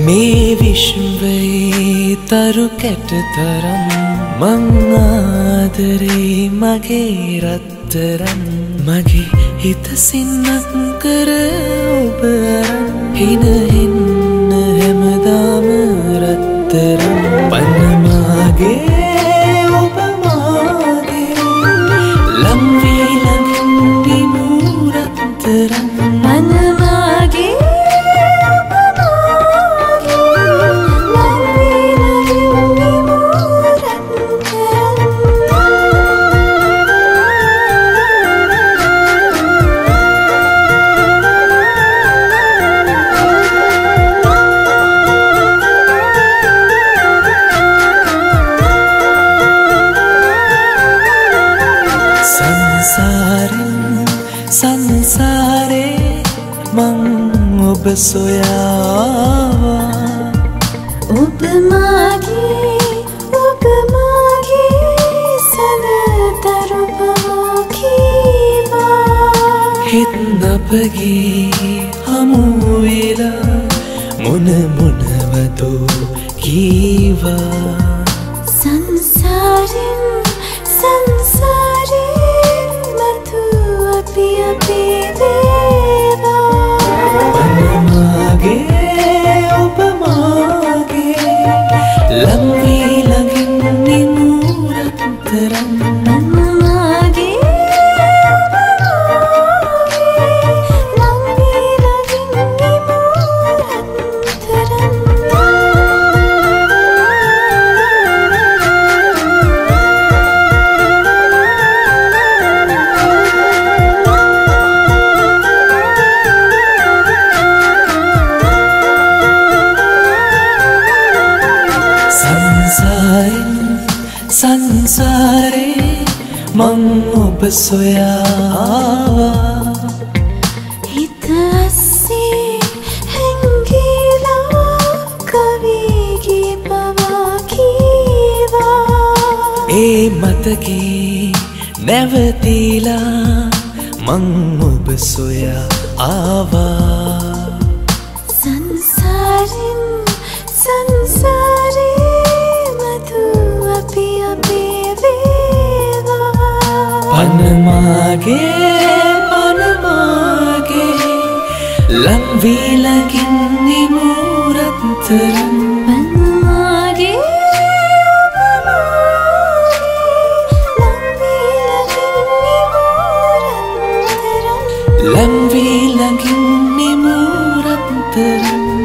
මේ විශ්වයේ තරු කැට තරම් මං ආදරේ මගේ රත්තරන් මගේ හිත සින්නක් කර ඔබ අරන් හින හින්න හැමදාම රත්තරන් පන්නමාගේ ඔබ මාගේ ලම් වී ළඟින් නිමු රත්තරන් සංසාරේ මං ඔබ සොයා ඔබ මාගේ සනතරු බව කීවා හිත් අපගේ හමු වෙලා මොන මොනවදෝ කීවා සංසාරේ ඔබ මාගේ ලම් වී ළඟින් නිමු රත්තරන් සංසාරේ මං ඔබ සොයා හිත අස්සේ හැංගිලා කවිගේ පවා කීවා ඒ මතකේ නැවතිලා මං ඔබ සොයා ආවා සංසාරේ පනමාගේ ලම් වී ළඟින් නිමු රත්තරන් ලම් වී ළඟින් නිමු රත්තරන්